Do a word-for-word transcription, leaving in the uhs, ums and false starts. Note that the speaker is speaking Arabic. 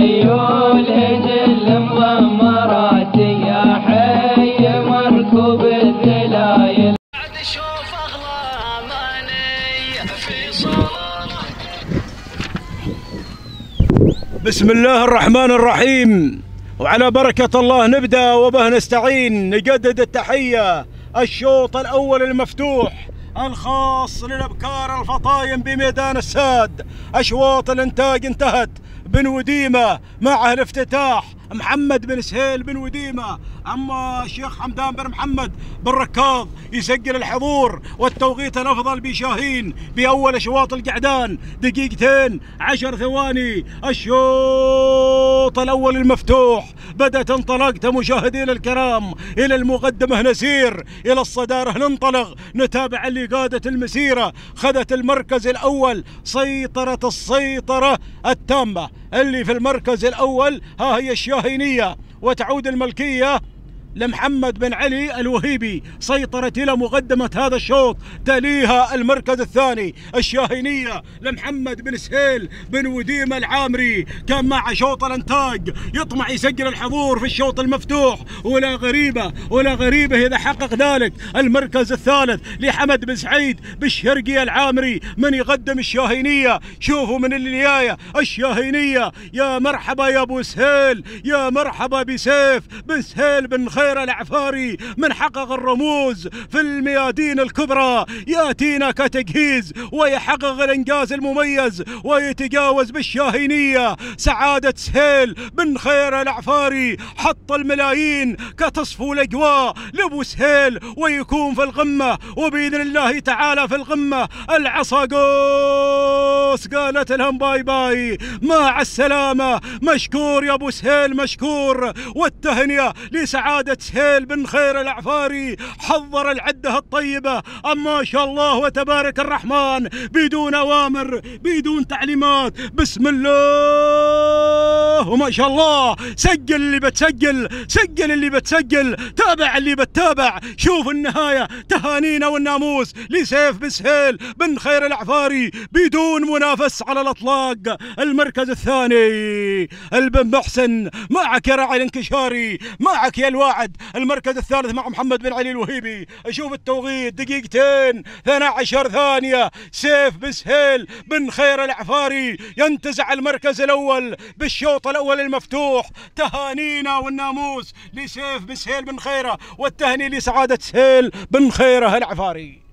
خيول هجل مضمرات يا حي مركوب الذلايل. بعد شوف اغلى ماني في صلاله. بسم الله الرحمن الرحيم، وعلى بركة الله نبدأ وبه نستعين. نجدد التحية. الشوط الأول المفتوح الخاص للأبكار الفطايم بميدان الساد. أشواط الإنتاج انتهت. بن وديمة معه الافتتاح محمد بن سهيل بن وديمة، أما الشيخ حمدان بن محمد بن ركاض يسجل الحضور والتوقيت الأفضل بشاهين بأول أشواط القعدان دقيقتين عشر ثواني. الشوط الأول المفتوح بدأت انطلقت مشاهدين الكرام إلى المقدمة نسير، إلى الصدارة ننطلق نتابع اللي قادت المسيرة. خذت المركز الأول سيطرة السيطرة التامة. اللي في المركز الأول ها هي الشاهينية، وتعود الملكية لمحمد بن علي الوهيبي. سيطرت إلى مقدمة هذا الشوط، تليها المركز الثاني الشاهينية لمحمد بن سهيل بن وديمة العامري. كان مع شوط الانتاج يطمع يسجل الحضور في الشوط المفتوح، ولا غريبة ولا غريبة إذا حقق ذلك. المركز الثالث لحمد بن سعيد بالشرقية العامري من يقدم الشاهينية. شوفوا من النهاية الشاهينية. يا مرحبا يا ابو سهيل، يا مرحبا بسيف بن سهيل بن خير العفاري من حقق الرموز في الميادين الكبرى. ياتينا كتجهيز ويحقق الانجاز المميز ويتجاوز بالشاهينية. سعادة سهيل بن خير العفاري حط الملايين كتصفو الاجواء لابو سهيل ويكون في القمة، وباذن الله تعالى في القمة. العصاقوس قالت لهم باي باي مع السلامة. مشكور يا ابو سهيل مشكور. والتهنئة لسعادة سهيل بن خير العفاري، حضر العدة الطيبة. أما شاء الله وتبارك الرحمن، بدون أوامر بدون تعليمات، بسم الله وما شاء الله. سجل اللي بتسجل، سجل اللي بتسجل، تابع اللي بتتابع. شوف النهاية. تهانينا والناموس لسيف بن سهيل بن خير العفاري بدون منافس على الأطلاق. المركز الثاني البن محسن معك يا راعي الانكشاري، معك يا الواعد. المركز الثالث مع محمد بن علي الوهيبي. اشوف التوقيت دقيقتين اثنتا عشرة ثانية. سيف بن سهيل بن خير العفاري ينتزع المركز الأول بالشوط الأول المفتوح. تهانينا والناموس لسيف بن سهيل بن خيره، والتهنئة لسعادة سهيل بن خيره العفاري.